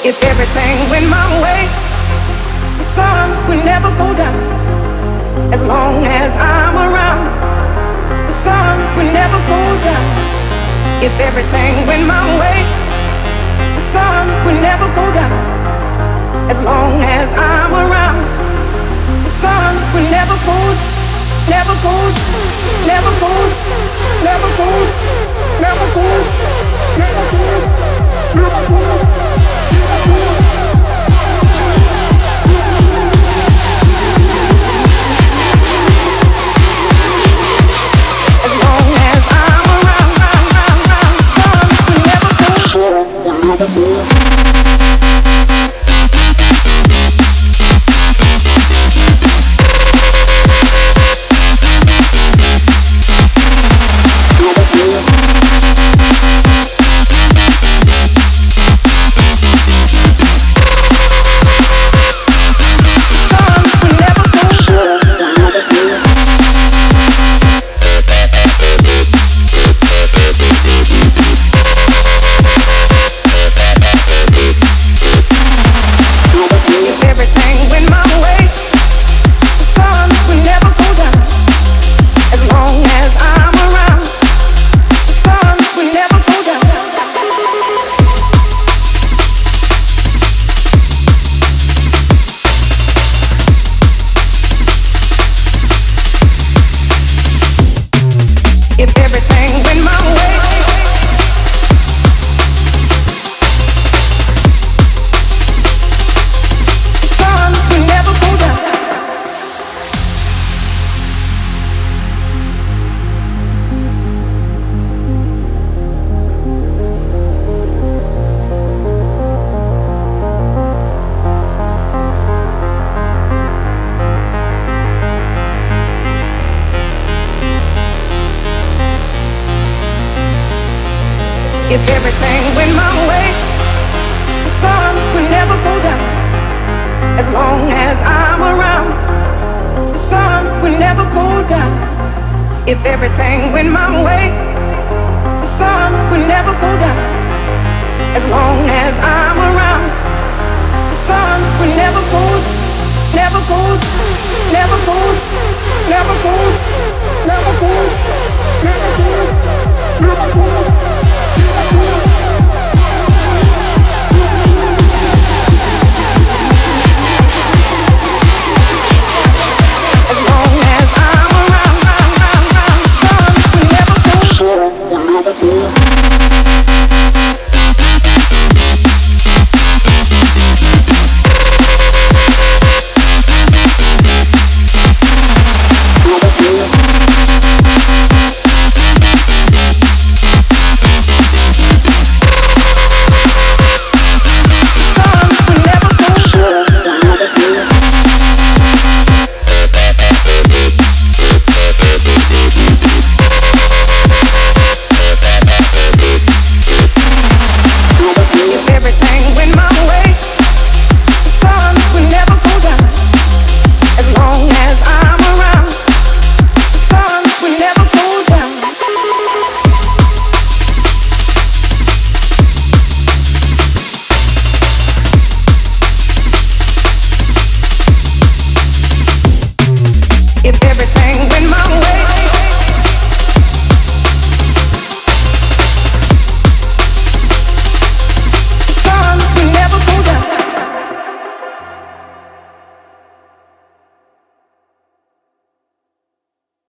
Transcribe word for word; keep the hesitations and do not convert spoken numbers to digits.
If everything went my way, the sun would never go down. As long as I'm around, the sun would never go down. If everything went my way, the sun would never go down. As long as I'm around, the sun would never go, never go, never go, never go, never go, never go, never go, never go. If everything went my way, the sun would never go down. As long as I'm around, the sun would never go down. If everything went my way, the sun would never go down. As long as I'm around, the sun would never go, never go, never go, never go, never go.